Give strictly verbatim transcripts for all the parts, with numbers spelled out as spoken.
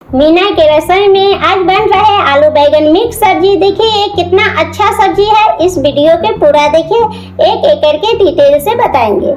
मीना के रसोई में आज बन रहा है आलू बैगन मिक्स सब्जी। देखिए कितना अच्छा सब्जी है। इस वीडियो के पूरा देखिए, एक एक करके डिटेल से बताएंगे।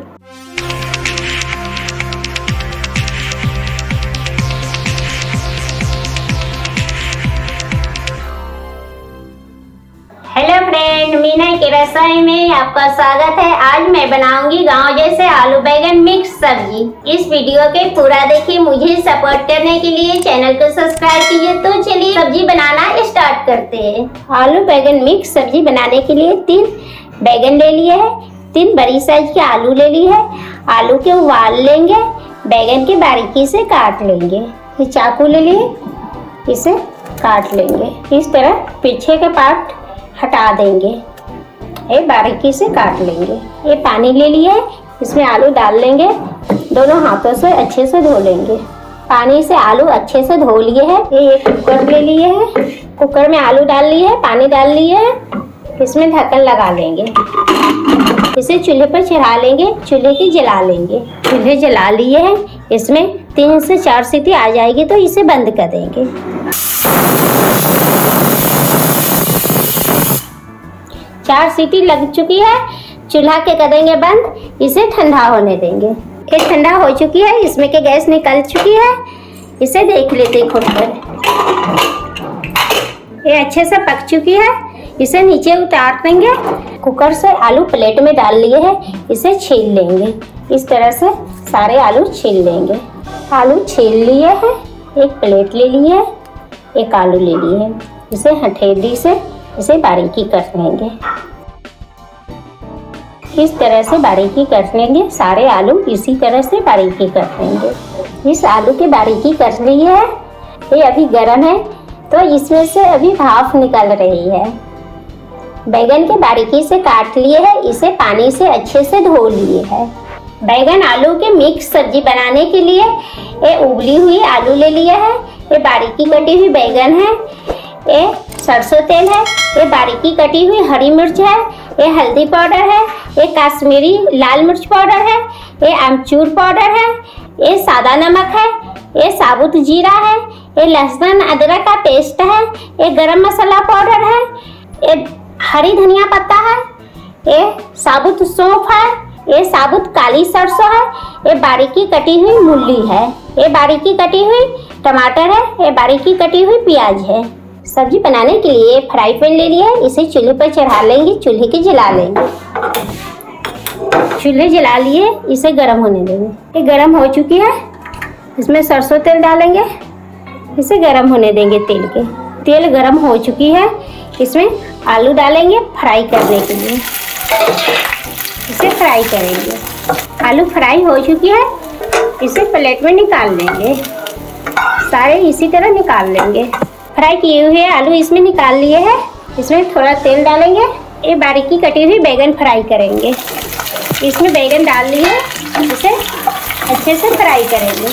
हेलो फ्रेंड, मीना की रसोई में आपका स्वागत है। आज मैं बनाऊंगी गांव जैसे आलू बैगन मिक्स सब्जी। इस वीडियो के पूरा देखिए। मुझे सपोर्ट करने के लिए चैनल को सब्सक्राइब कीजिए। तो चलिए सब्जी बनाना स्टार्ट करते हैं। आलू बैगन मिक्स सब्जी बनाने के लिए तीन बैगन ले लिए है, तीन बड़ी साइज के आलू ले लिए है। आलू के उबाल लेंगे, बैगन के बारीकी से काट लेंगे। ये चाकू ले लिए, इसे काट लेंगे। इस तरह पीछे का पार्ट हटा देंगे, ये बारीकी से काट लेंगे। ये पानी ले लिया है, इसमें आलू डाल लेंगे। दोनों हाथों से अच्छे से धो लेंगे। पानी से आलू अच्छे से धो लिए हैं। ये एक कुकर ले लिए हैं, कुकर में आलू डाल लिए है, पानी डाल लिए है। इसमें ढक्कन लगा लेंगे। इसे चूल्हे पर चढ़ा लेंगे, चूल्हे की जला लेंगे। चूल्हे जला लिए हैं, इसमें तीन से चार सीटी आ जाएगी तो इसे बंद कर देंगे। चार सीटी लग चुकी है, चूल्हा के कर देंगे बंद। इसे ठंडा होने देंगे। ये ठंडा हो चुकी है, इसमें के गैस निकल चुकी है। इसे देख लेते खोलकर। ये अच्छे से पक चुकी है, इसे नीचे उतार देंगे। कुकर से आलू प्लेट में डाल लिए हैं, इसे छील लेंगे। इस तरह से सारे आलू छील लेंगे। आलू छील लिए हैं, एक प्लेट ले लिए, एक आलू ले लिए। इसे हथेली से इसे बारीकी कर लेंगे। इस तरह से बारीकी कर लेंगे। सारे आलू इसी तरह से बारीकी कर लेंगे। इस आलू की बारीकी कर ली है। ये अभी गर्म है तो इसमें से अभी भाप निकल रही है। बैगन के बारीकी से काट लिए है, इसे पानी से अच्छे से धो लिए है। बैगन आलू के मिक्स सब्जी बनाने के लिए ये उबली हुई आलू ले लिया है। ये बारीकी कटी हुई बैगन है। ये सरसों तेल है। ये बारीकी कटी हुई हरी मिर्च है। ये हल्दी पाउडर है। ये कश्मीरी लाल मिर्च पाउडर है। ये अमचूर पाउडर है। ये सादा नमक है। ये साबुत जीरा है। ये लहसुन अदरक का पेस्ट है। ये गरम मसाला पाउडर है। ये हरी धनिया पत्ता है। ये साबुत सौंफ है। ये साबुत काली सरसों है। ये बारीकी कटी हुई मूली है। ये बारीकी कटी हुई टमाटर है। ये बारीकी कटी हुई प्याज है। सब्जी बनाने के लिए फ्राई पैन ले लिया है, इसे चूल्हे पर चढ़ा लेंगे। चूल्हे की जला लेंगे। चूल्हे जला लिए, इसे गर्म होने देंगे। ये गर्म हो चुकी है, इसमें सरसों तेल डालेंगे। इसे गर्म होने देंगे। तेल के तेल गर्म हो चुकी है, इसमें आलू डालेंगे फ्राई करने के लिए। इसे फ्राई करेंगे। आलू फ्राई हो चुकी है, इसे प्लेट में निकाल लेंगे। सारे इसी तरह निकाल लेंगे। फ्राई किए हुए आलू इसमें निकाल लिए हैं। इसमें थोड़ा तेल डालेंगे। ये बारीकी कटी हुई बैगन फ्राई करेंगे। इसमें बैगन डाल लिए, इसे अच्छे से फ्राई करेंगे।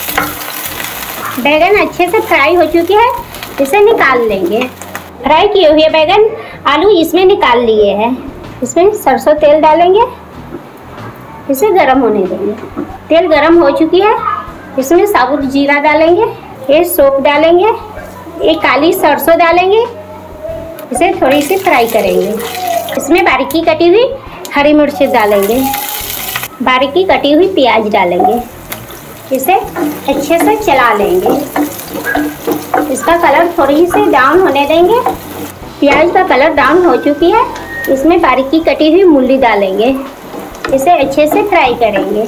बैगन अच्छे से फ्राई हो चुकी है, इसे निकाल लेंगे। फ्राई किए हुए बैगन आलू इसमें निकाल लिए हैं। इसमें सरसों तेल डालेंगे, इसे गर्म होने देंगे। तेल गर्म हो चुकी है, इसमें साबुत जीरा डालेंगे। ये सौंफ डालेंगे। एक काली सरसों डालेंगे। इसे थोड़ी सी फ्राई करेंगे। इसमें बारीकी कटी हुई हरी मिर्च डालेंगे। बारीकी कटी हुई प्याज डालेंगे। इसे अच्छे से चला लेंगे। इसका कलर थोड़ी सी ब्राउन होने देंगे। प्याज का कलर ब्राउन हो चुकी है, इसमें बारीकी कटी हुई मूली डालेंगे। इसे अच्छे से फ्राई करेंगे।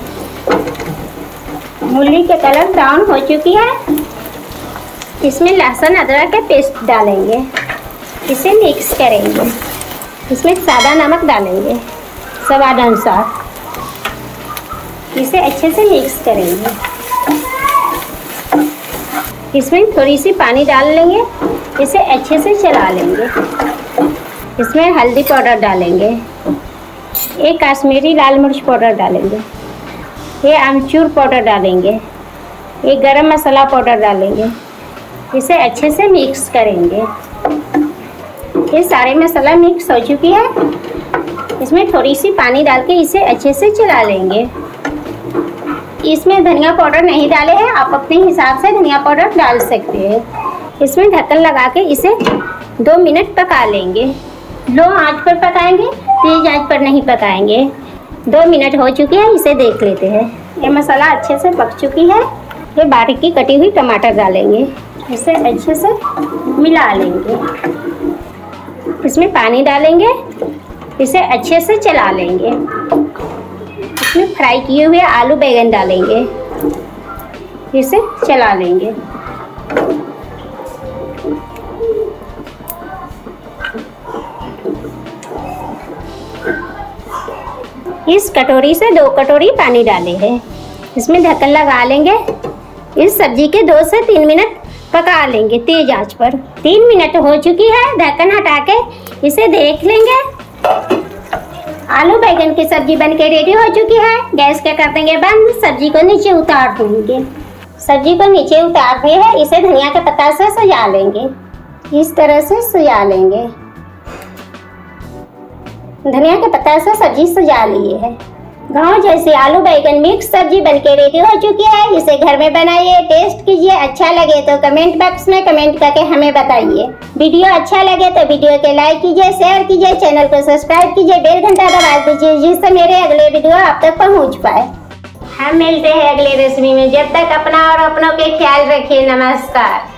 मूली के कलर ब्राउन हो चुकी है, इसमें लहसुन अदरक के पेस्ट डालेंगे। इसे मिक्स करेंगे। इसमें सादा नमक डालेंगे स्वाद अनुसार। इसे अच्छे से मिक्स करेंगे। इसमें थोड़ी सी पानी डाल लेंगे। इसे अच्छे से चला लेंगे। इसमें हल्दी पाउडर डालेंगे। एक कश्मीरी लाल मिर्च पाउडर डालेंगे। ये अमचूर पाउडर डालेंगे। ये गरम मसाला पाउडर डालेंगे। इसे अच्छे से मिक्स करेंगे। ये सारे मसाला मिक्स हो चुकी है, इसमें थोड़ी सी पानी डाल के इसे अच्छे से चला लेंगे। इसमें धनिया पाउडर नहीं डाले हैं, आप अपने हिसाब से धनिया पाउडर डाल सकते हैं। इसमें ढक्कन लगा के इसे दो मिनट पका लेंगे। लो आंच पर पकाएंगे, तेज आंच पर नहीं पकाएंगे। दो मिनट हो चुकी है, इसे देख लेते हैं। ये मसाला अच्छे से पक चुकी है। ये बारीक की कटी हुई टमाटर डालेंगे, इसे अच्छे से मिला लेंगे। इसमें पानी डालेंगे, इसे अच्छे से चला लेंगे। इसमें फ्राई किए हुए आलू बैंगन डालेंगे, इसे चला लेंगे। इस कटोरी से दो कटोरी पानी डाले हैं। इसमें ढक्कन लगा लेंगे। इस सब्जी के दो से तीन मिनट पका लेंगे तेज आंच पर। तीन मिनट हो चुकी है, ढक्कन हटा के इसे देख लेंगे। आलू बैंगन की सब्जी बनके रेडी हो चुकी है। गैस क्या कर देंगे बंद, सब्जी को नीचे उतार देंगे। सब्जी को नीचे उतार दिए है, इसे धनिया के पत्ता से सजा लेंगे। इस तरह से सजा लेंगे। धनिया के पत्ता से सब्जी सजा लिए है। गाँव जैसे आलू बैंगन मिक्स सब्जी बनके रेडी हो चुकी है। इसे घर में बनाइए, टेस्ट कीजिए। अच्छा लगे तो कमेंट बॉक्स में कमेंट करके हमें बताइए। वीडियो अच्छा लगे तो वीडियो के लाइक कीजिए, शेयर कीजिए, चैनल को सब्सक्राइब कीजिए, बेल घंटा दबा दीजिए जिससे मेरे अगले वीडियो आप तक पहुंच पाए। हम मिलते हैं अगले रेसिपी में। जब तक अपना और अपनों के ख्याल रखिए। नमस्कार।